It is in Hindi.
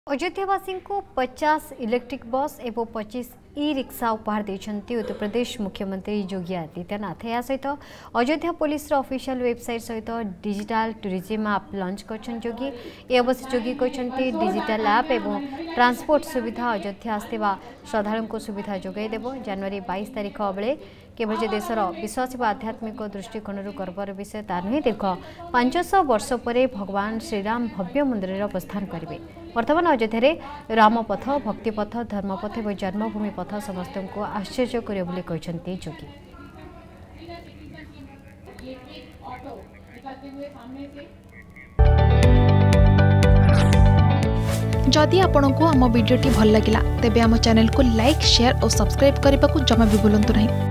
अयोध्यावासी को 50 इलेक्ट्रिक बस एवं 25 ई रिक्शा उपहार देते उत्तर प्रदेश मुख्यमंत्री योगी आदित्यनाथ। या सहित अयोध्या पुलिस ऑफिशियल वेबसाइट सहित डिजिटल टूरिज्म आप लॉन्च कर योगी। ए अवसर योगी कहते डिजिटल ऐप एवं ट्रांसपोर्ट सुविधा अयोध्या आसवा श्रद्धालु को सुविधा जोगाईदेव। जनवरी 22 तारिख बेले केवल जे देशर विश्वास व आध्यात्मिक दृष्टिकोण गर्वर विषय ता नुहे दीर्घ 500 वर्ष पर भगवान श्रीराम भव्य मंदिर प्रस्थान करेंगे। वर्तमान अयोध्या रामपथ भक्तिपथ धर्मपथ और जन्मभूमि पथ समस्त को आश्चर्य करे योगी। जदि आपंक आम भिडी भल लगा तेब आम चैनल को लाइक शेयर और सब्सक्राइब करने को जमा भी भूलु नहीं।